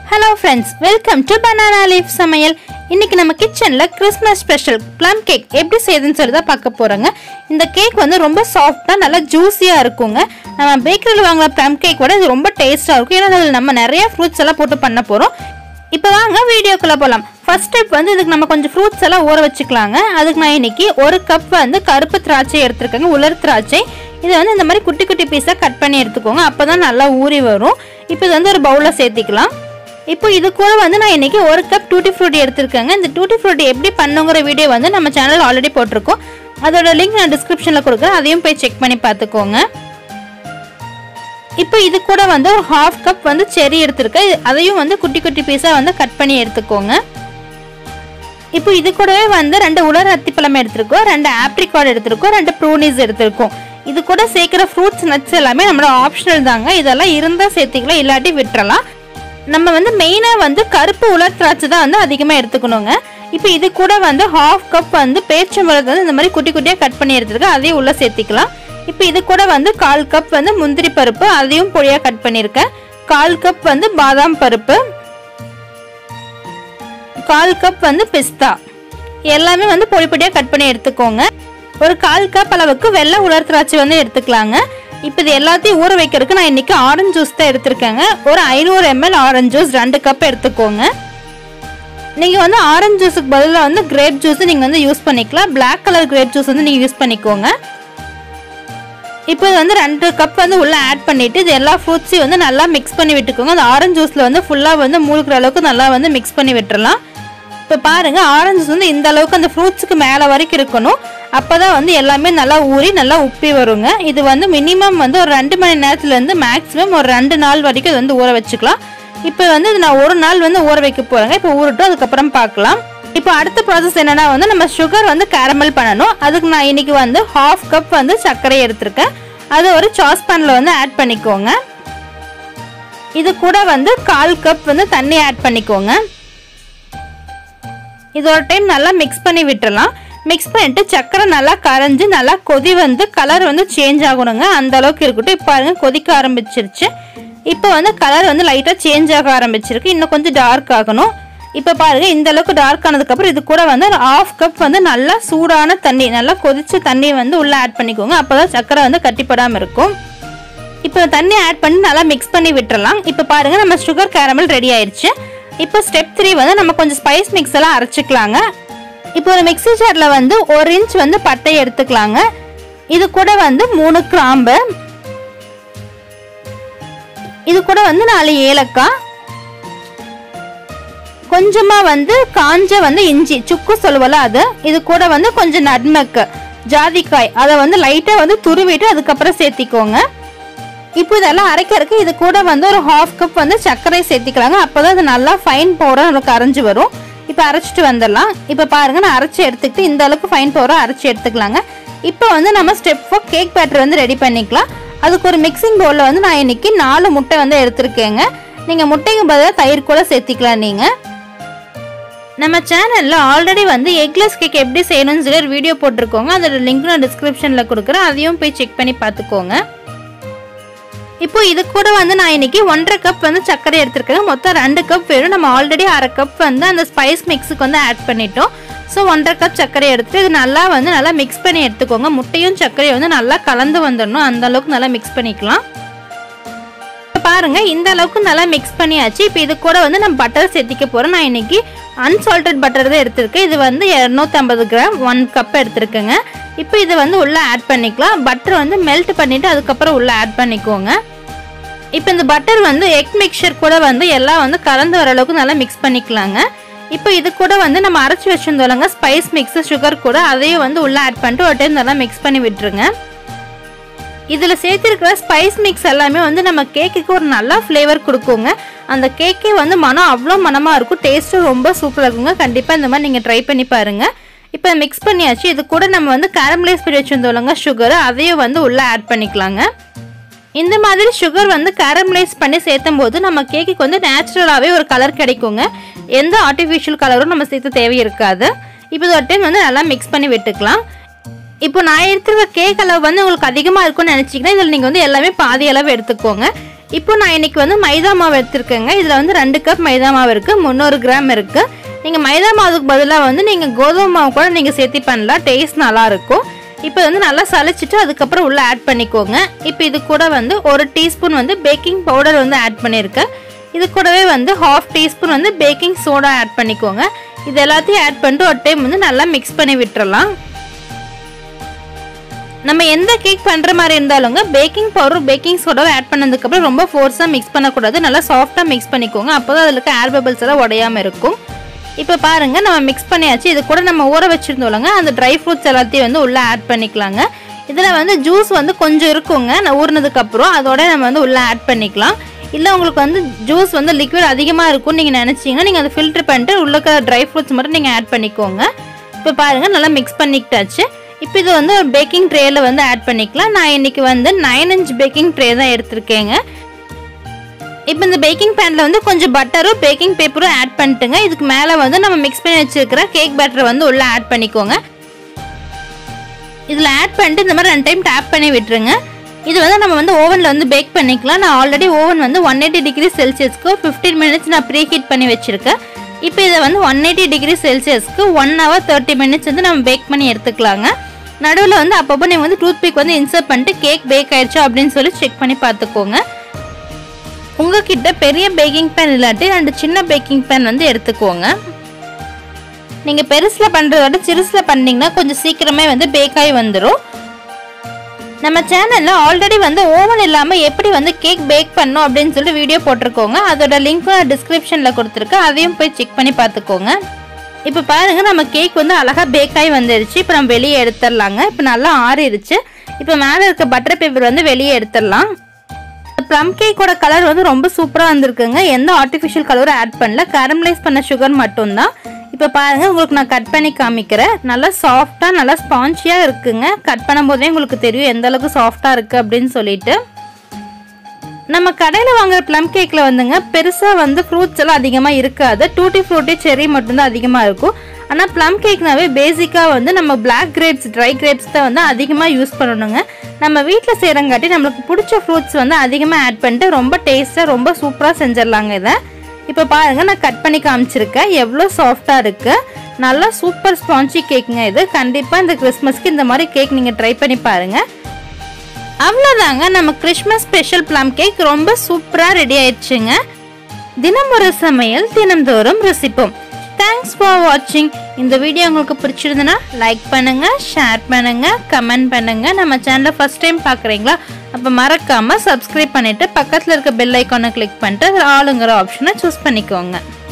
Hello friends, welcome to Banana Leaf Samayal. இன்னைக்கு நம்ம கிச்சன்ல கிறிஸ்மஸ் ஸ்பெஷல் plum cake எப்படி செய்யறதுன்னு சொல்றத பார்க்க போறோங்க. இந்த கேக் வந்து ரொம்ப சாஃப்ட்டா நல்லா ஜூசியா இருக்குங்க. நம்ம பேக்கரியில வாங்குற plum cake விட இது ரொம்ப டேஸ்டா இருக்கும். ஏன்னா அதுல நம்ம நிறைய ஃப்ரூட்ஸ் எல்லாம் போட்டு பண்ண போறோம். இப்போ வாங்க வீடியோக்குள்ள போலாம். ஃபர்ஸ்ட் ஸ்டெப் வந்து இதுக்கு நம்ம கொஞ்சம் ஃப்ரூட்ஸ் எல்லாம் ஊற வச்சுக்கலாங்க. அதுக்கு நான் இன்னைக்கு 1 கப் வந்து கருப்பு திராட்சை எடுத்துர்க்கேங்க, உலர் திராட்சை. இது வந்து இந்த மாதிரி குட்டி குட்டி பீஸா கட் பண்ணி எடுத்துக்கோங்க. அப்பதான் நல்லா ஊறி வரும். இப்போ இது வந்து ஒரு பவுல்ல சேர்த்திக்கலாம். இப்போ இது கூட வந்து நான் இன்னைக்கு 1 கப் டூட்டி ஃப்ரூட்டி எடுத்துர்க்கேங்க. இந்த டூட்டி ஃப்ரூட்டி எப்படி பண்ணுங்கற வீடியோ வந்து நம்ம சேனல்ல ஆல்ரெடி போட்டுருக்கோம். அதோட லிங்க் நான் டிஸ்கிரிப்ஷன்ல கொடுக்கிறேன். அதையும் போய் செக் பண்ணி பாத்துக்கோங்க. இப்போ இது கூட வந்து ஒரு 1/2 கப் வந்து செரி எடுத்துர்க்கேன். அதையும் வந்து குட்டி குட்டி பீஸா வந்து கட் பண்ணி எடுத்துக்கோங்க. இப்போ இது கூடவே வந்து 2 உலர் அத்திப்பழம் எடுத்துர்க்கோம், 2 ஆப்ரிகாட் எடுத்துர்க்கோம், 2 ப்ரூனிஸ் எடுத்துர்க்கோம். இது கூட சேர்க்கிற ஃப்ரூட்ஸ் நட்ஸ் எல்லாமே நம்மளோட ஆப்ஷனல் தாங்க. இதெல்லாம் இருந்தா சேர்த்திக்கலாம், இல்லாட்டி விட்டுறலாம். நம்ம வந்து மெயினா வந்து கருப்பு உலர் திராட்சை தான் வந்து அதிகமா எடுத்துக்கணுங்க. இப்போ இது கூட வந்து 1/2 கப் வந்து பேரிச்சம்பழத்தை வந்து இந்த மாதிரி குட்டி குட்டியா கட் பண்ணி எடுத்துருக்கேன். அதையும் உள்ள சேர்த்திக்கலாம். இப்போ இது கூட வந்து 1/4 கப் வந்து முந்திரி பருப்பு, அதையும் பொடியா கட் பண்ணிருக்கேன். 1/4 கப் வந்து பாதாம் பருப்பு, 1/4 கப் வந்து பிஸ்தா, எல்லாமே வந்து பொடி பொடியா கட் பண்ணி எடுத்துக்கோங்க. ஒரு 1/4 கப் அளவுக்கு வெள்ளை உலர் திராட்சை வந்து எடுத்துக்கலாங்க. இப்போ இது எல்லாத்தையும் ஊற வைக்கிறதுக்கு நான் இன்னைக்கு ஆரஞ்சு ஜூஸ் தான் எடுத்திருக்கேங்க. ஒரு 500 ml ஆரஞ்சு ஜூஸ் 2 கப் எடுத்துக்கோங்க. நீங்க வந்து ஆரஞ்சு ஜூஸுக்கு பதிலாக வந்து கிரேப் ஜூஸ் நீங்க வந்து யூஸ் பண்ணிக்கலாம். பிளாக் கலர் கிரேப் ஜூஸ் வந்து நீங்க யூஸ் பண்ணிக்கோங்க. இப்போ இது வந்து 2 கப் வந்து உள்ள ஆட் பண்ணிட்டு இது எல்லா ஃப்ரூட்ஸையும் வந்து நல்லா மிக்ஸ் பண்ணி விட்டுக்கோங்க. அந்த ஆரஞ்சு ஜூஸ்ல வந்து ஃபுல்லா வந்து மூழ்கிற அளவுக்கு நல்லா வந்து மிக்ஸ் பண்ணி விட்டுறலாம். இப்போ பாருங்க, ஆரஞ்சு ஜூஸ் வந்து இந்த அளவுக்கு அந்த ஃப்ரூட்ஸுக்கு மேலே வரைக்கும் இருக்கணும். அப்பதான் வந்து எல்லாமே நல்லா ஊறி நல்லா உப்பி வருங்க. இது வந்து மினிமம் வந்து ஒரு 2 மணி நேரத்துல இருந்து மேக்ஸிமம் ஒரு 2 நாள் வரைக்கும் இது வந்து ஊற வச்சுக்கலாம். இப்போ வந்து நான் 1 நாள் வந்து ஊற வைக்க போறேங்க. இப்போ ஊறட்டும், அதுக்கப்புறம் பார்க்கலாம். இப்போ அடுத்த ப்ராசஸ் என்னன்னா வந்து நம்ம சுகர் வந்து கேரமல் பண்ணணும். அதுக்கு நான் இன்னைக்கு வந்து 1/2 கப் வந்து சர்க்கரை எடுத்திருக்கேன். அது ஒரு சாஸ் பேன்ல வந்து ஆட் பண்ணிக்கோங்க. இது கூட வந்து 1/4 கப் வந்து தண்ணி ஆட் பண்ணிக்கோங்க. இது ஒரு டைம் நல்லா மிக்ஸ் பண்ணி விட்டுறலாம். மிக்ஸ் பண்ணிட்டு சக்கரை நல்லா கரைஞ்சு நல்லா கொதி வந்து கலர் வந்து சேஞ்ச் ஆகணுங்க. அந்த அளவுக்கு இருக்கட்டும். இப்போ பாருங்க, கொதிக்க ஆரம்பிச்சிருச்சு. இப்போ வந்து கலர் வந்து லைட்டா சேஞ்ச் ஆக ஆரம்பிச்சிருக்கு. இன்னும் கொஞ்சம் டார்க் ஆகணும். இப்போ பாருங்க, இந்த அளவுக்கு டார்க் ஆனதுக்கு அப்புறம் இது கூட வந்து 1/2 கப் வந்து நல்லா சூடான தண்ணி, நல்லா கொதிச்ச தண்ணி வந்து உள்ள ஆட் பண்ணிக்கோங்க. அப்பதான் சக்கரை வந்து கட்டிப்படாம இருக்கும். இப்போ தண்ணி ஆட் பண்ணி நல்லா மிக்ஸ் பண்ணி விட்டுறலாம். இப்போ பாருங்க, நம்ம சுகர் கேரமல் ரெடி ஆயிடுச்சு. இப்போ ஸ்டெப் 3 வந்து நம்ம கொஞ்சம் ஸ்பைஸ் மிக்ஸ் எல்லாம் அரைச்சிக்கலாங்க. இப்போ ஒரு மிக்ஸி ஜார்ல வந்து 1 இன்ச் வந்து பட்டை எடுத்துக்கலாங்க. இது கூட வந்து 3 கிராம்பு, இது கூட வந்து 4 ஏலக்காய், கொஞ்சமா வந்து காஞ்ச வந்து இஞ்சி, சுக்கு சொல்லுவல அது, இது கூட வந்து கொஞ்சம் நட்மக், ஜாதிக்காய், அதை வந்து லைட்டா வந்து துருவிட்டு அதுக்கப்புறம் சேர்த்திக்கோங்க. இப்போ இதெல்லாம் அரைக்கிறதுக்கு இது கூட வந்து ஒரு 1/2 கப் வந்து சர்க்கரை சேர்த்திக்கலாங்க. அப்போதான் அது நல்லா ஃபைன் பவுடர் நமக்கு அரைஞ்சு வரும். இப்போ அரைச்சிட்டு வந்துடலாம். இப்போ பாருங்க, நான் அரைச்சி எடுத்துக்கிட்டு இந்த அளவுக்கு ஃபைன் பவுடர் அரைச்சி எடுத்துக்கலாங்க. இப்போ வந்து நம்ம ஸ்டெப் 4 கேக் பேட்டர் வந்து ரெடி பண்ணிக்கலாம். அதுக்கு ஒரு மிக்சிங் பவுல்ல வந்து நான் இன்னைக்கு 4 முட்டை வந்து எடுத்திருக்கேங்க. நீங்க முட்டைக்கு பதிலாக தயிர் கூட சேர்த்திக்கலாம். நீங்க நம்ம சேனல்ல ஆல்ரெடி வந்து எக்லெஸ் கேக் எப்படி செய்யணும்னு சொல்லி ஒரு வீடியோ போட்டிருக்கோங்க. அதோட லிங்க் நான் டிஸ்கிரிப்ஷன்ல கொடுக்குறேன். அதையும் போய் செக் பண்ணி பார்த்துக்கோங்க. இப்போ இது கூட வந்து நான் இன்னைக்கு 1/2 கப் வந்து சர்க்கரை எடுத்திருக்கேன். மொத்தம் 2 கப் வேணும். நம்ம ஆல்ரெடி 1/2 கப் வந்து அந்த ஸ்பைஸ் மிக்ஸுக்கு வந்து ஆட் பண்ணிட்டோம். ஸோ 1/2 கப் சர்க்கரை எடுத்துட்டு இது நல்லா வந்து நல்லா மிக்ஸ் பண்ணி எடுத்துக்கோங்க. முட்டையும் சர்க்கரையும் வந்து நல்லா கலந்து வந்துடணும். அந்த அளவுக்கு நல்லா மிக்ஸ் பண்ணிக்கலாம். பாருங்க, இந்த அளவுக்கு நல்லா மிக்ஸ் பண்ணியாச்சு. இப்போ இது கூட வந்து நம்ம பட்டர் சேர்த்திக்க போறோம். நான் இன்னைக்கு அன்சால்டட் பட்டர் தான் எடுத்திருக்கேன். இது வந்து 250 கிராம் 1 கப் எடுத்திருக்கேங்க. இப்போ இதை வந்து உள்ள ஆட் பண்ணிக்கலாம். பட்டர் வந்து மெல்ட் பண்ணிட்டு அதுக்கப்புறம் உள்ள ஆட் பண்ணிக்கோங்க. இப்போ இந்த பட்டர் வந்து எக் மிக்சர் கூட வந்து எல்லாம் வந்து கலந்து வர அளவுக்கு நல்லா மிக்ஸ் பண்ணிக்கலாங்க. இப்போ இது கூட வந்து நம்ம அரைச்சி வச்சிருந்தோம்லங்க ஸ்பைஸ் மிக்ஸ், சுகர் கூட, அதையும் வந்து உள்ள ஆட் பண்ணிட்டு ஒரு டைம் நல்லா மிக்ஸ் பண்ணி விட்டுருங்க. இதுல சேர்த்திருக்கிற ஸ்பைஸ் மிக்ஸ் எல்லாமே வந்து நம்ம கேக்குக்கு ஒரு நல்ல ஃப்ளேவர் கொடுக்குங்க. அந்த கேக்கே வந்து மனம் அவ்வளோ மனமா இருக்கும். டேஸ்ட்டும் ரொம்ப சூப்பராக இருக்குங்க. கண்டிப்பா இந்த மாதிரி நீங்க ட்ரை பண்ணி பாருங்க. இப்போ மிக்ஸ் பண்ணியாச்சு. இது கூட நம்ம வந்து கேரமலைஸ் பண்ணி வச்சிருந்தோம்லங்க சுகர், அதையும் வந்து உள்ள ஆட் பண்ணிக்கலாங்க. இந்த மாதிரி சுகர் வந்து கேரமலைஸ் பண்ணி சேர்த்தும் போது நம்ம கேக்குக்கு வந்து நேச்சுரலாகவே ஒரு கலர் கிடைக்குங்க. எந்த ஆர்டிஃபிஷியல் கலரும் நம்ம சேர்த்து தேவை இருக்காது. இப்போ ஒரு டைம் வந்து நல்லா மிக்ஸ் பண்ணி விட்டுக்கலாம். இப்போ நான் எடுத்துக்கிற கேக் அளவு வந்து உங்களுக்கு அதிகமாக இருக்கும்னு நினச்சிங்கன்னா இதில் நீங்கள் வந்து எல்லாமே பாதி அளவு எடுத்துக்கோங்க. இப்போ நான் இன்னைக்கு வந்து மைதா மாவு எடுத்துருக்கேங்க. இதில் வந்து 2 கப் மைதா மாவு இருக்குது, 300 கிராம் இருக்குது. நீங்கள் மைதா மாவுக்கு பதிலாக வந்து நீங்கள் கோதுமை மாவு கூட நீங்கள் சேர்த்து பண்ணலாம், டேஸ்ட் நல்லாயிருக்கும். இப்போ வந்து நல்லா சளிச்சிட்டு அதுக்கப்புறம் உள்ளே ஆட் பண்ணிக்கோங்க. இப்போ இது கூட வந்து 1 டீஸ்பூன் வந்து பேக்கிங் பவுடர் வந்து ஆட் பண்ணியிருக்கேன். இது கூடவே வந்து 1/2 டீஸ்பூன் வந்து பேக்கிங் சோடா ஆட் பண்ணிக்கோங்க. இது எல்லாத்தையும் ஆட் பண்ணிட்டு ஒரு டைம் வந்து நல்லா மிக்ஸ் பண்ணி விட்டுறலாம். நம்ம எந்த கேக் பண்ணுற மாதிரி இருந்தாலுங்க பேக்கிங் பவுடர் பேக்கிங் சோடாவை ஆட் பண்ணதுக்கப்புறம் ரொம்ப ஃபோர்ஸாக மிக்ஸ் பண்ணக்கூடாது, நல்லா சாஃப்டாக மிக்ஸ் பண்ணிக்கோங்க. அப்போ தான் அதில் இருக்க ஏர் பபிள்ஸ் எல்லாம் உடையாமல் இருக்கும். இப்போ பாருங்கள் நம்ம மிக்ஸ் பண்ணியாச்சு. இது கூட நம்ம ஊற வச்சுருந்தோம்லங்க அந்த ட்ரை ஃப்ரூட்ஸ் எல்லாத்தையும் வந்து உள்ளே ஆட் பண்ணிக்கலாங்க. இதில் வந்து ஜூஸ் வந்து கொஞ்சம் இருக்குங்க, நான் ஊறினதுக்கப்புறம் அதோட நம்ம வந்து உள்ளே ஆட் பண்ணிக்கலாம். இல்லை உங்களுக்கு வந்து ஜூஸ் வந்து லிக்விட் அதிகமாக இருக்கும்னு நீங்கள் நினச்சிங்கன்னா நீங்கள் அதை ஃபில்ட்ரு பண்ணிட்டு உள்ளே ட்ரை ஃப்ரூட்ஸ் மட்டும் நீங்கள் ஆட் பண்ணிக்கோங்க. இப்போ பாருங்கள் நல்லா மிக்ஸ் பண்ணிக்கிட்டாச்சு. இப்போ இது வந்து ஒரு பேக்கிங் ட்ரேயில் வந்து ஆட் பண்ணிக்கலாம். நான் இன்றைக்கி வந்து 9 inch பேக்கிங் ட்ரே தான் எடுத்திருக்கேங்க. இப்போ இந்த பேக்கிங் பேனில் வந்து கொஞ்சம் பட்டரும் பேக்கிங் பேப்பரும் ஆட் பண்ணிட்டுங்க. இதுக்கு மேலே வந்து நம்ம மிக்ஸ் பண்ணி வச்சுருக்கிற கேக் பேட்டரை வந்து உள்ளே ஆட் பண்ணிக்கோங்க. இதில் ஆட் பண்ணிட்டு இந்த மாதிரி 2 டைம் டேப் பண்ணி விட்டுருங்க. இது வந்து நம்ம வந்து ஓவனில் வந்து பேக் பண்ணிக்கலாம். நான் ஆல்ரெடி ஓவன் வந்து 180 டிகிரி செல்சியஸ்க்கு 15 மினிட்ஸ் நான் ப்ரீ ஹீட் பண்ணி வச்சுருக்கேன். இப்போ இதை வந்து 180 டிகிரி செல்சியஸ்க்கு 1 hour 30 minutes வந்து நம்ம பேக் பண்ணி எடுத்துக்கலாங்க. நடுவில் வந்து அப்பப்போ நீங்கள் வந்து டூத் பிக் வந்து இன்சர்ட் பண்ணிட்டு கேக் பேக் ஆயிடுச்சா அப்படின்னு சொல்லி செக் பண்ணி பார்த்துக்கோங்க. உங்ககிட்ட பெரிய பேக்கிங் பேன் இல்லாட்டி 2 சின்ன பேக்கிங் பேன் வந்து எடுத்துக்கோங்க. நீங்கள் பெருசில் பண்ணுறத விட சிறுசில் பண்ணிங்கன்னா கொஞ்சம் சீக்கிரமே வந்து பேக் ஆகி வந்துடும். நம்ம சேனலில் ஆல்ரெடி வந்து ஓவன் இல்லாமல் எப்படி வந்து கேக் பேக் பண்ணணும் அப்படின்னு சொல்லி வீடியோ போட்டிருக்கோங்க. அதோட லிங்க்கும் நான் டிஸ்கிரிப்ஷனில் கொடுத்துருக்கேன், அதையும் போய் செக் பண்ணி பார்த்துக்கோங்க. இப்போ பாருங்கள் நம்ம கேக் வந்து அழகாக பேக் ஆகி வந்துடுச்சு. இப்போ நம்ம வெளியே எடுத்துடலாங்க. இப்போ நல்லா ஆறிடுச்சு. இப்போ மேலே இருக்க பட்டர் பேப்பர் வந்து வெளியே எடுத்துடலாம். ப்ளம் கேக்கோட கலர் வந்து ரொம்ப சூப்பராக வந்திருக்குங்க. எந்த ஆர்டிஃபிஷியல் கலரும் ஆட் பண்ணல, கேரமலைஸ் பண்ண சுகர் மட்டும்தான். இப்போ பாருங்கள் உங்களுக்கு நான் கட் பண்ணி காமிக்கிறேன். நல்லா சாஃப்டாக நல்லா ஸ்பான்ச்சியாக இருக்குங்க. கட் பண்ணும்போதே உங்களுக்கு தெரியும் எந்த அளவுக்கு சாஃப்டாக இருக்குது அப்படின்னு சொல்லிட்டு. நம்ம கடையில் வாங்குற ப்ளம் கேக்கில் வந்துங்க பெருசாக வந்து ஃப்ரூட்ஸ் எல்லாம் அதிகமாக இருக்காது. டூட்டி ஃப்ரூட்டி செர்ரி மட்டும்தான் அதிகமாக இருக்கும். ஆனால் ப்ளம் கேக்னாவே பேசிக்காக வந்து நம்ம பிளாக் கிரேப்ஸ் ட்ரை கிரேப்ஸ் தான் வந்து அதிகமாக யூஸ் பண்ணணுங்க. நம்ம வீட்டில் செய்கிறங்காட்டி நம்மளுக்கு பிடிச்ச ஃப்ரூட்ஸ் வந்து அதிகமாக ஆட் பண்ணிட்டு ரொம்ப டேஸ்ட்டாக ரொம்ப சூப்பராக செஞ்சிடலாங்க இதை. இப்போ பாருங்கள் நான் கட் பண்ணி காமிச்சிருக்கேன், எவ்வளோ சாஃப்டாக இருக்குது. நல்லா சூப்பர் ஸ்பான்ச்சி கேக்குங்க இது. கண்டிப்பாக இந்த கிறிஸ்மஸ்க்கு இந்த மாதிரி கேக் நீங்கள் ட்ரை பண்ணி பாருங்கள். அவ்வளோதாங்க, நம்ம கிறிஸ்மஸ் ஸ்பெஷல் ப்ளம் கேக் ரொம்ப சூப்பராக ரெடி ஆயிடுச்சுங்க. தினம் ஒரு சமையல் தினம்தோறும் ருசிப்போம். தேங்க்ஸ் ஃபார் வாட்சிங். இந்த வீடியோ உங்களுக்கு பிடிச்சிருந்ததுன்னா லைக் பண்ணுங்கள், ஷேர் பண்ணுங்கள், கமெண்ட் பண்ணுங்கள். நம்ம சேனலை ஃபஸ்ட் டைம் பார்க்குறீங்களா? அப்போ மறக்காமல் சப்ஸ்கிரைப் பண்ணிவிட்டு பக்கத்தில் இருக்க பெல் ஐக்கானை கிளிக் பண்ணிட்டு ஆளுங்கிற ஆப்ஷனை சூஸ் பண்ணிக்கோங்க.